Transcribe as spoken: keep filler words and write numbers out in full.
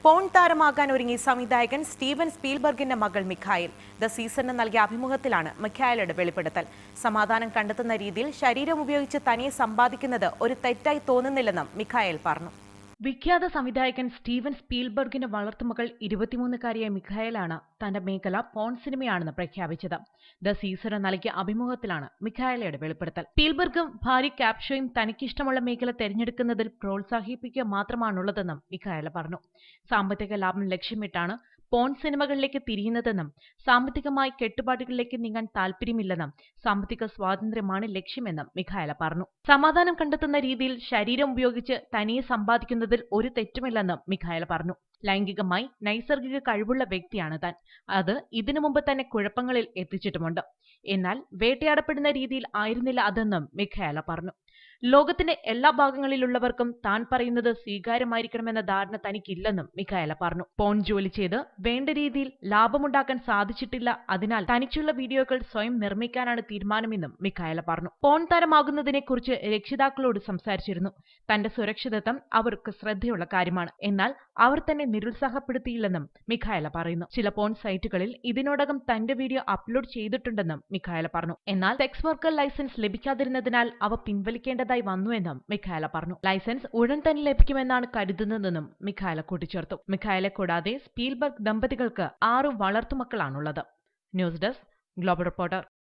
Porn താരമാകാൻ ഒരുങ്ങി സംവിധായകൻ Steven സ്പീൽബർഗിന്റെ മകൾ മിഖായിൽ. ദ സീസണിന് നൽകിയ അഭിമുഖത്തിലാണ് മിഖായലയുടെ വെളിപ്പെടുത്തൽ. സമാധാനം കണ്ടെത്തുന്ന രീതിയിൽ ശരീരം ഉപയോഗിച്ച് തനിയെ സമ്പാദിക്കുന്നത് ഒരു തെറ്റായി തോന്നുന്നില്ലെന്നും മിഖായൽ പറഞ്ഞു. വിഖ്യാത സംവിധായകൻ സ്റ്റീവൻ സ്പീൽബർഗിന്റെ വളർത്തുമകൾ ഇരുപത്തിമൂന്നുകാരിയായ മിഖായലാണ് തന്റെ മേഖല പോൺ സിനിമയാണെന്ന് പ്രഖ്യാപിച്ചത്. ദ സീസണ് നൽകിയ അഭിമുഖത്തിലാണ് മിഖായലയുടെ വെളിപ്പെടുത്തൽ. സ്പീൽബർഗും ഭാര്യ കാപ്ഷോയും തനിക്കിഷ്ടമുള്ള മേഖല തെരഞ്ഞെടുക്കുന്നതിൽ പ്രോത്സാഹിപ്പിക്കുക മാത്രമാണുള്ളതെന്നും മിഖായല പറഞ്ഞു. സാമ്പത്തിക ലാഭം ലക്ഷ്യമിട്ടാണ് പോൺ സിനിമകളിലേക്ക് തിരിയുന്നതെന്നും സാമ്പത്തികമായി കെട്ടുപാടുകളിലേക്ക് നീങ്ങാൻ താല്പര്യമില്ലെന്നും സാമ്പത്തിക സ്വാതന്ത്ര്യമാണ് ലക്ഷ്യമെന്നും മിഖായല പറഞ്ഞു. സമാധാനം കണ്ടെത്തുന്ന രീതിയിൽ ശരീരം ഉപയോഗിച്ച് തനിയെ സമ്പാദിക്കുന്നതിൽ ഒരു തെറ്റുമില്ലെന്നും മിഖായല പറഞ്ഞു. ലൈംഗികമായി നൈസർഗിക കഴിവുള്ള വ്യക്തിയാണ് താൻ. അത് ഇതിനു മുമ്പ് തന്നെ കുഴപ്പങ്ങളിൽ എത്തിച്ചിട്ടുമുണ്ട്. എന്നാൽ വേട്ടയാടപ്പെടുന്ന രീതിയിൽ ആയിരുന്നില്ല അതെന്നും മിഖായല പറഞ്ഞു. ലോകത്തിന്റെ എല്ലാ ഭാഗങ്ങളിലുള്ളവർക്കും താൻ പറയുന്നത് സ്വീകാര്യമായിരിക്കണമെന്ന ധാരണ തനിക്കില്ലെന്നും മിഖായല പറഞ്ഞു. പോൺ ജോലി ചെയ്ത് വേണ്ട രീതിയിൽ ലാഭമുണ്ടാക്കാൻ സാധിച്ചിട്ടില്ല. അതിനാൽ തനിച്ചുള്ള വീഡിയോകൾ സ്വയം നിർമ്മിക്കാനാണ് തീരുമാനമെന്നും മിഖായല പറഞ്ഞു. പോൺ താരമാകുന്നതിനെ കുറിച്ച് രക്ഷിതാക്കളോട് സംസാരിച്ചിരുന്നു. തന്റെ സുരക്ഷിതത്വം അവർക്ക് ശ്രദ്ധയുള്ള കാര്യമാണ്. എന്നാൽ അവർ തന്നെ നിരുത്സാഹപ്പെടുത്തിയില്ലെന്നും മിഖായല പറയുന്നു. ചില പോൺ സൈറ്റുകളിൽ ഇതിനോടകം തന്റെ വീഡിയോ അപ്ലോഡ് ചെയ്തിട്ടുണ്ടെന്നും മിഖായല പറഞ്ഞു. എന്നാൽ സെക്സ് വർക്കർ ലൈസൻസ് ലഭിക്കാതിരുന്നതിനാൽ അവ പിൻവലിക്കേണ്ടതായി വന്നുവെന്നും മിഖായല പറഞ്ഞു. ലൈസൻസ് ഉടൻ തന്നെ ലഭിക്കുമെന്നാണ് കരുതുന്നതെന്നും മിഖായല കൂട്ടിച്ചേർത്തു. മിഖായലെ കൂടാതെ സ്പീൽബർഗ് ദമ്പതികൾക്ക് ആറു വളർത്തുമക്കളാണുള്ളത്. News desk global reporter.